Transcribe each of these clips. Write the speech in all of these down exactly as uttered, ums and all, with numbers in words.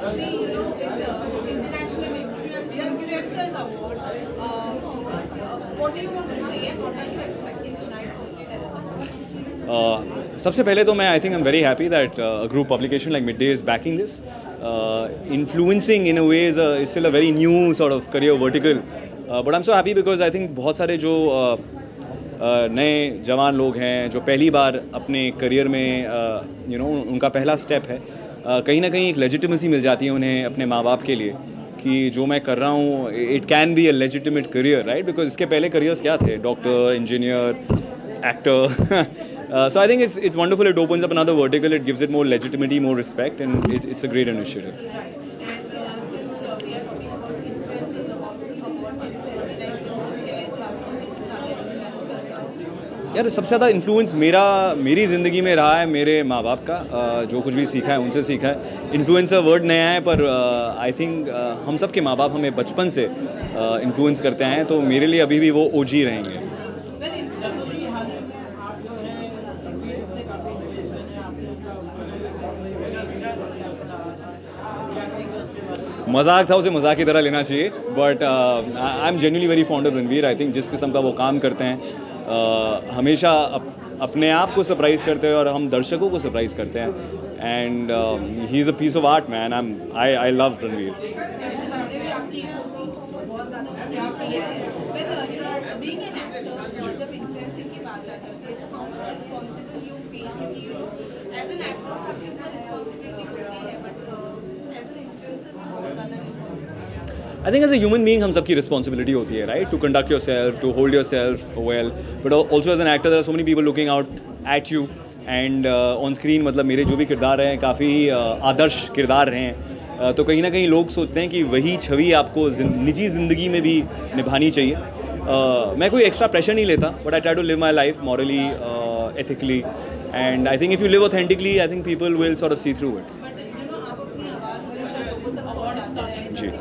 the you know it's a international influencers award. Uh, what do you want to say and what are you expecting tonight? Firstly, tell us. Uh, सबसे पहले तो मैं I think I am very happy that a group publication like Midday is backing this. Uh, influencing in a way is, a, is still a very new sort of career vertical. Uh, but I'm so happy because I think बहुत सारे जो uh, uh, नए जवान लोग हैं जो पहली बार अपने करियर में you uh, know you know, उनका पहला स्टेप है, uh, कहीं ना कहीं एक लेजिटिमेसी मिल जाती है उन्हें अपने माँ बाप के लिए कि जो मैं कर रहा हूँ it can be a legitimate career, right? Because इसके पहले करियर्स क्या थे? Doctor, engineer, actor. Uh, so I think it's it's wonderful. It opens up another vertical. It gives it more legitimacy, more respect, and it, it's a great initiative. Right. And uh, since uh, we are talking about influencers about award, like okay, जो आपको सबसे ज़्यादा influence यार सबसे ज़्यादा influence मेरा मेरी ज़िंदगी में रहा है मेरे माँ बाप का. uh, जो कुछ भी सीखा है उनसे सीखा है. इन्फ्लुएंसर वर्ड नया है पर आई uh, थिंक uh, हम सब के माँ बाप हमें बचपन से इन्फ्लुएंस uh, करते हैं, तो मेरे लिए अभी भी वो ओजी रहेंगे. मजाक था, उसे मजाक की तरह लेना चाहिए. But I am genuinely very fond of Ranveer. I think जिस किस्म का वो काम करते हैं uh, हमेशा अप, अपने आप को सरप्राइज़ करते हैं और हम दर्शकों को सरप्राइज़ करते हैं. And he is a piece of art man. I am I I love Ranveer. I think as a human being हम सबकी responsibility होती है, right? To conduct yourself, to hold yourself well, but also as an actor there are so many people looking out at you and uh, on screen मतलब मेरे जो भी किरदार हैं काफ़ी uh, आदर्श किरदार रहे हैं. uh, तो कहीं ना कहीं लोग सोचते हैं कि वही छवि आपको निजी ज़िंदगी में भी निभानी चाहिए. uh, मैं कोई एक्स्ट्रा प्रेशर नहीं लेता, but I try to live my life morally, uh, ethically, and I think if you live authentically, I think people will sort of see through it. Ji.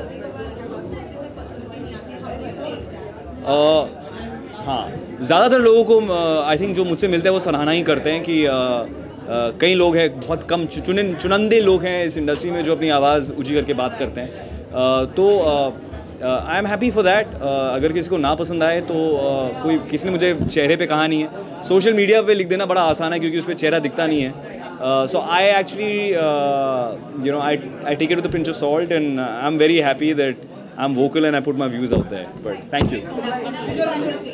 Uh, हाँ, ज़्यादातर लोगों को आई uh, think जो मुझसे मिलते हैं वो सराहना ही करते हैं कि uh, uh, कई लोग हैं, बहुत कम चुने चुनंदे लोग हैं इस इंडस्ट्री में जो अपनी आवाज़ ऊंची करके बात करते हैं. uh, तो I am happy for that. अगर किसी को ना पसंद आए तो uh, कोई किसी ने मुझे चेहरे पे कहा नहीं है. सोशल मीडिया पे लिख देना बड़ा आसान है क्योंकि उस पर चेहरा दिखता नहीं है. So I actually you know I I take it with a pinch of salt and I am very happy that I'm vocal and I put my views out there. But thank you.